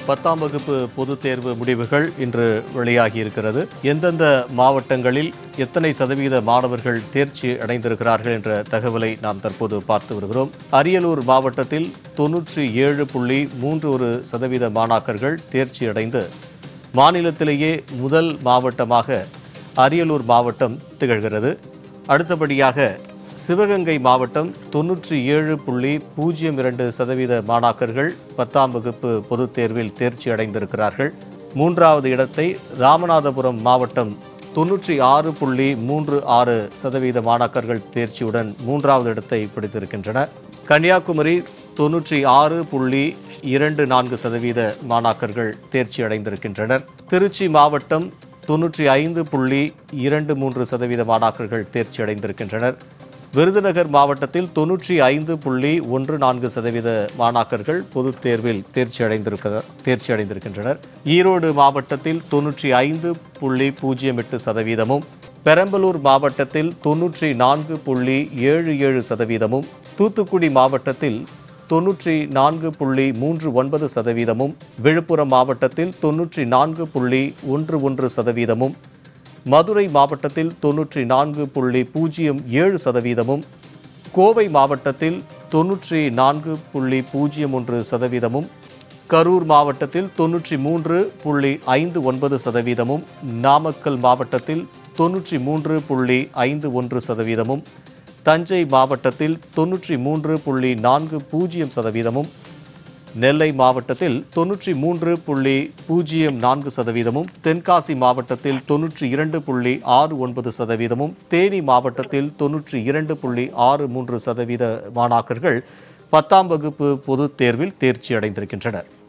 10ஆம் வகுப்பு பொதுத் தேர்வு முடிவுகள் இன்று வெளியாகி இருக்கிறது. எந்தெந்த மாவட்டங்களில் எத்தனை சதவீத மாணவர்கள் தேர்ச்சி அடைந்திருக்கிறார்கள் என்ற தகவலை நாம் தற்போது பார்த்து வருகிறோம். அரியலூர் மாவட்டத்தில் 97.31% மாணாக்கர்கள் தேர்ச்சி அடைந்து மாநிலத்திலேயே முதல் மாவட்டமாக அரியலூர் மாவட்டம் திகழ்கிறது. அடுத்தபடியாக சிவகங்கை மாவட்டம் 97.02% மாணாக்கர்கள் 10ஆம் வகுப்பு பொதுத் தேர்வில் தேர்ச்சி அடைந்திருக்கிறார்கள். 3வது இடத்தை ராமநாதபுரம் மாவட்டம் 96.36% மாணாக்கர்கள் தேர்ச்சியுடன் 3வது இடத்தை பிடித்திருக்கின்றனர். கன்னியாகுமரி 96.24% மாணாக்கர்கள் தேர்ச்சி அடைந்திருக்கின்றனர். திருச்சி மாவட்டம் 95.23% மாணாக்கர்கள் தேர்ச்சி அடைந்திருக்கின்றனர். விருதுநகர் மாவட்டத்தில் 95.14% மாணாக்கர்கள் பொதுத் தேர்வில் தேர்ச்சி அடைந்திருக்கின்றனர். ஈரோடு மாவட்டத்தில் 95.08%, பெரம்பலூர் மாவட்டத்தில் 94.77%, தூத்துக்குடி மாவட்டத்தில் 94.39%, விழுப்புரம் மாவட்டத்தில் 94.11%, மதுரை மாவட்டத்தில் 94.07%, கோவை மாவட்டத்தில் 94.01%, கரூர் மாவட்டத்தில் 93.59%, நாமக்கல் மாவட்டத்தில் 93.51%, தஞ்சை மாவட்டத்தில் 93.40%, நெல்லை மாவட்டத்தில் 93.04%, தென்காசி மாவட்டத்தில் 92.69%, தேனி மாவட்டத்தில் 92.63% மாணாக்கர்கள் 10ஆம் வகுப்பு பொதுத் தேர்வில் தேர்ச்சி அடைந்திருக்கின்றனர்.